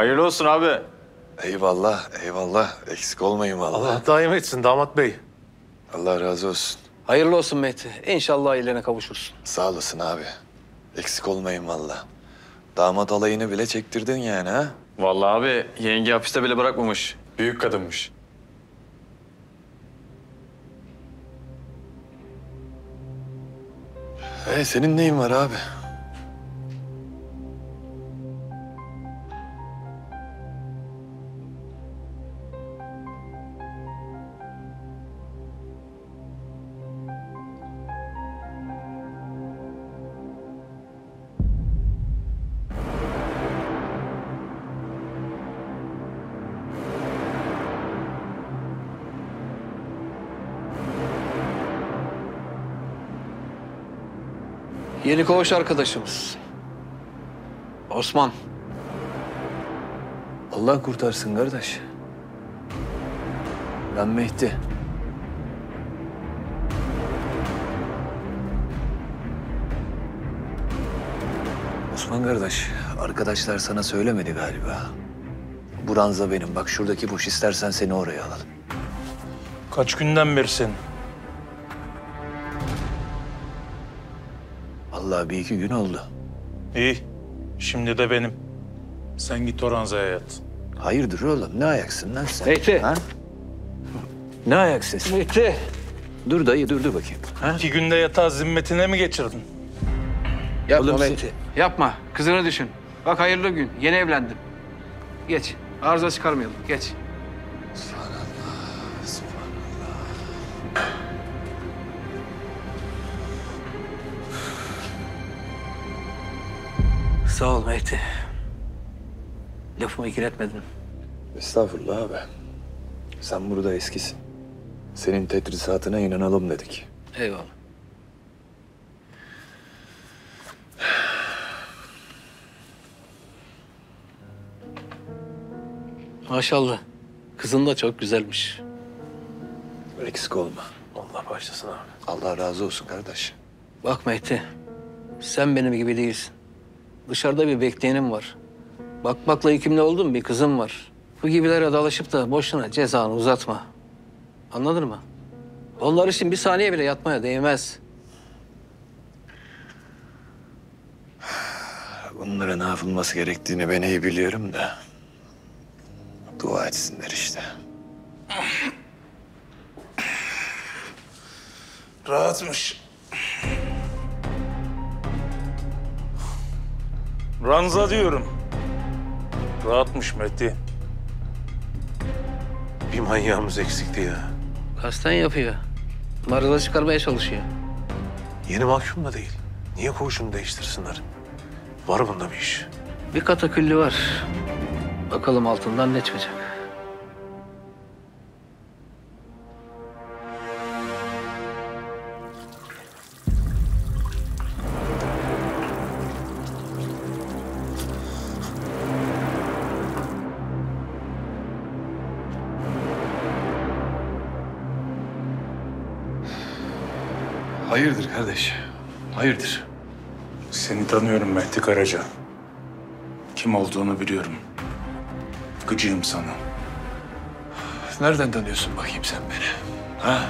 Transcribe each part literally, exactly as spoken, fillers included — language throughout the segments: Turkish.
Hayırlı olsun abi. Eyvallah, eyvallah. Eksik olmayın vallahi. Allah daim etsin damat bey. Allah razı olsun. Hayırlı olsun Mehdi. İnşallah ailelerine kavuşursun. Sağ olasın abi. Eksik olmayın vallahi. Damat alayını bile çektirdin yani ha? Vallahi abi yenge hapiste bile bırakmamış. Büyük kadınmış. Ee, senin neyin var abi? Yeni koğuş arkadaşımız. Osman. Allah kurtarsın kardeş. Ben Mehdi. Osman kardeş, arkadaşlar sana söylemedi galiba. Bu ranza benim. Bak şuradaki boş, istersen seni oraya alalım. Kaç günden berisin? Vallahi bir iki gün oldu. İyi. Şimdi de benim. Sen git Oranza'ya yat. Hayırdır oğlum? Ne ayaksın lan sen? Mehdi. Ha? Ne ayak sesi? Mehdi. Dur dayı, dur dur bakayım. Ha? İki günde yatağı zimmetine mi geçirdin? Yapma Oğlum sen- Mehdi. Yapma. Kızını düşün. Bak hayırlı gün. Yeni evlendim. Geç. Arıza çıkarmayalım. Geç. Sağ ol Mehdi. Lafımı ikiletmedin. Estağfurullah abi. Sen burada eskisin. Senin tedrisatına inanalım dedik. Eyvallah. Maşallah. Kızın da çok güzelmiş. Eksik olma. Allah başlasın abi. Allah razı olsun kardeş. Bak Mehdi, sen benim gibi değilsin. Dışarıda bir bekleyenim var. Bakmakla yükümlü olduğum bir kızım var. Bu gibilere dalaşıp da boşuna cezanı uzatma. Anladın mı? Onlar için bir saniye bile yatmaya değmez. Bunlara ne yapılması gerektiğini ben iyi biliyorum da. Dua etsinler işte. Rahatmış. Ranza diyorum. Rahatmış Mehdi. Bir manyağımız eksikti ya. Kasten yapıyor. Marıza çıkarmaya çalışıyor. Yeni mahkum da değil. Niye koğuşunu değiştirsinler? Var bunda bir iş. Bir katakülli var. Bakalım altından ne çıkacak. Hayırdır kardeş? Hayırdır? Seni tanıyorum Mehdi Karaca. Kim olduğunu biliyorum. Gıcığım sana. Nereden tanıyorsun bakayım sen beni? Ha?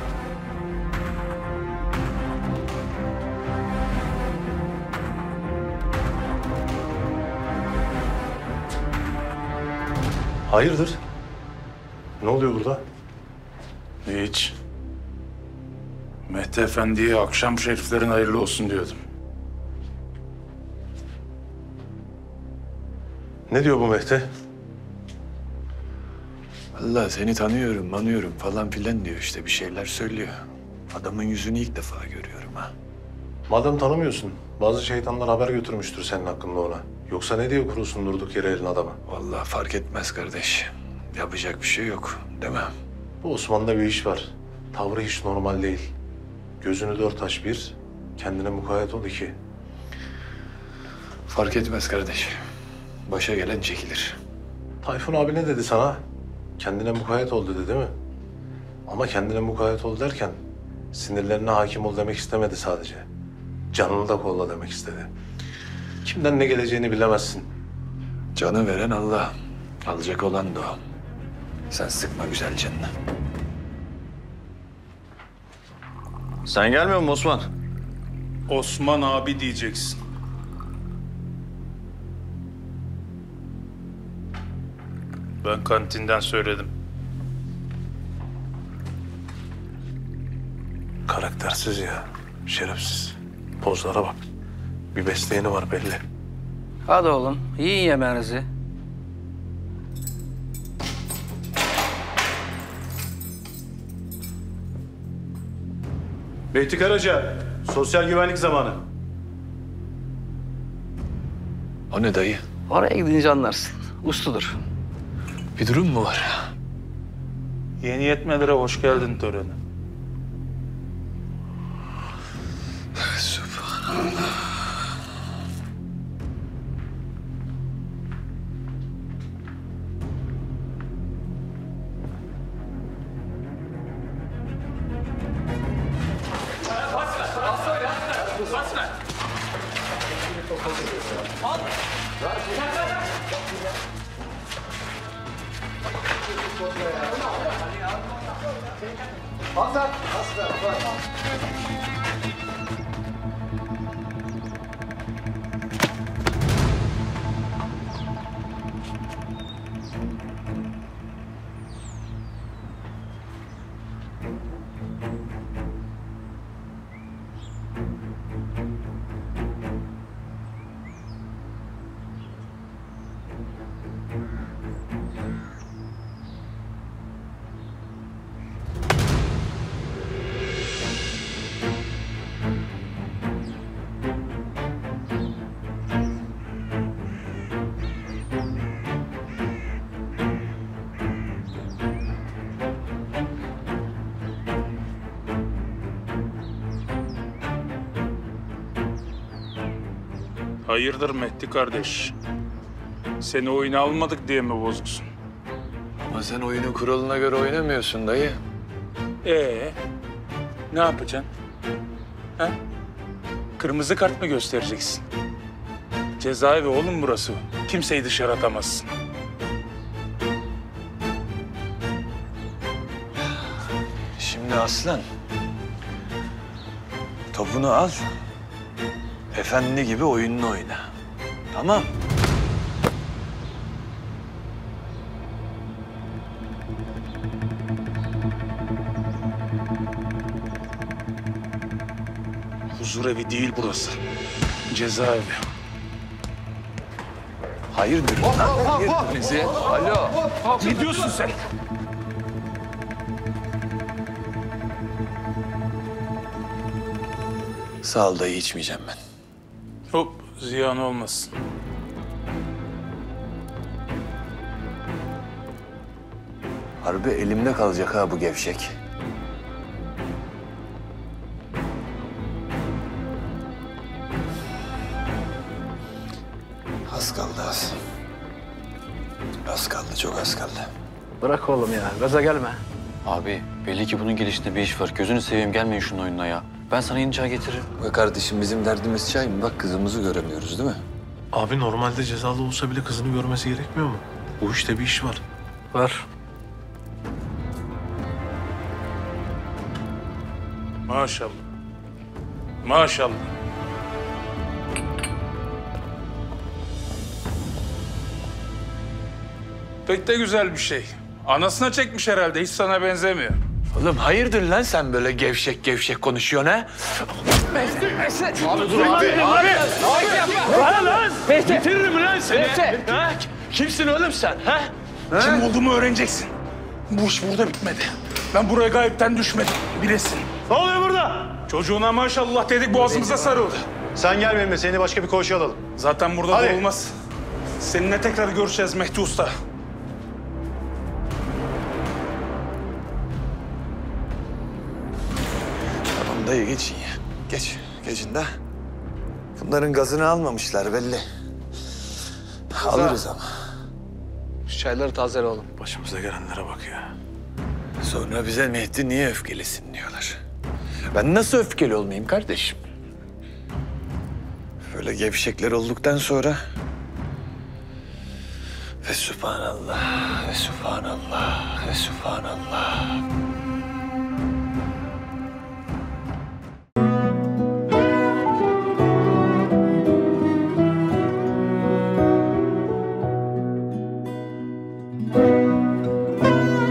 Hayırdır? Ne oluyor burada? Hiç. Mehdi Efendi'ye akşam şeriflerin hayırlı olsun diyordum. Ne diyor bu Mehdi? Allah seni tanıyorum, manıyorum falan filan diyor işte, bir şeyler söylüyor. Adamın yüzünü ilk defa görüyorum ha. Madem tanımıyorsun, bazı şeytanlar haber götürmüştür senin hakkında ona. Yoksa ne diye kurulsun durduk yere elin adama? Vallahi fark etmez kardeş. Yapacak bir şey yok, değil mi? Bu Osman'da bir iş var. Tavrı hiç normal değil. Gözünü dört aç bir, kendine mukayyet ol iki. Fark etmez kardeş. Başa gelen çekilir. Tayfun abi ne dedi sana? Kendine mukayyet ol dedi değil mi? Ama kendine mukayyet ol derken sinirlerine hakim ol demek istemedi sadece. Canını da kolla demek istedi. Kimden ne geleceğini bilemezsin. Canı veren Allah. Alacak olan da o. Sen sıkma güzel canını. Sen gelmiyor musun Osman? Osman abi diyeceksin. Ben kantinden söyledim. Karaktersiz ya. Şerefsiz. Pozlara bak. Bir besleyeni var belli. Hadi oğlum, yiyin yemeğinizi. Mehdi Karaca, sosyal güvenlik zamanı. O ne dayı? Oraya gidince anlarsın. Usludur. Bir durum mu var? Yeni yetmelere hoş geldin töreni. Subhanallah. Hayırdır Mehdi kardeş? Seni oyuna almadık diye mi bozuksun? Ama sen oyunun kuralına göre oynamıyorsun dayı. Ee, ne yapacaksın? Ha? Kırmızı kart mı göstereceksin? Cezaevi oğlum burası. Kimseyi dışarı atamazsın. Şimdi aslan. Topunu al. Efendi gibi oyununu oyna. Tamam. Huzur evi değil burası. Cezaevi. Hayırdır? Hayırdır bizi? Alo. Ne diyorsun sen? Sağ ol dayı, içmeyeceğim ben. Hop, ziyan olmasın. Harbi elimde kalacak ha bu gevşek. Az kaldı az. Az kaldı, çok az kaldı. Bırak oğlum ya, gaza gelme. Abi belli ki bunun gelişinde bir iş var. Gözünü seveyim gelmeyin şunun oyununa ya. Ben sana yeni çay getiririm. Be kardeşim, bizim derdimiz çay mı? Bak kızımızı göremiyoruz değil mi? Abi normalde cezalı olsa bile kızını görmesi gerekmiyor mu? Bu işte bir iş var. Var. Maşallah. Maşallah. Pek de güzel bir şey. Anasına çekmiş herhalde. Hiç sana benzemiyor. Oğlum hayırdır lan sen böyle gevşek gevşek konuşuyorsun ha? Bitiririm lan seni. Ha? Kimsin oğlum sen ha? Kim olduğumu öğreneceksin. Bu iş burada bitmedi. Ben buraya gayipten düşmedim. Bilesin. Ne oluyor burada? Çocuğuna maşallah dedik boğazımıza sarıldı. Sen gel benimle, seni başka bir koğuşa alalım. Zaten burada Hadi. da olmaz. Seninle tekrar görüşeceğiz Mehdi Usta. Tamam dayı, geçin ya. Geç, geçin de. Bunların gazını almamışlar belli. Alırız ama. Şu çayları tazele oğlum. Başımıza gelenlere bak ya. Sonra bize Mehdi niye öfkelisin diyorlar. Ben nasıl öfkeli olmayayım kardeşim? Böyle gevşekler olduktan sonra Ve subhanallah, ve subhanallah, ve subhanallah.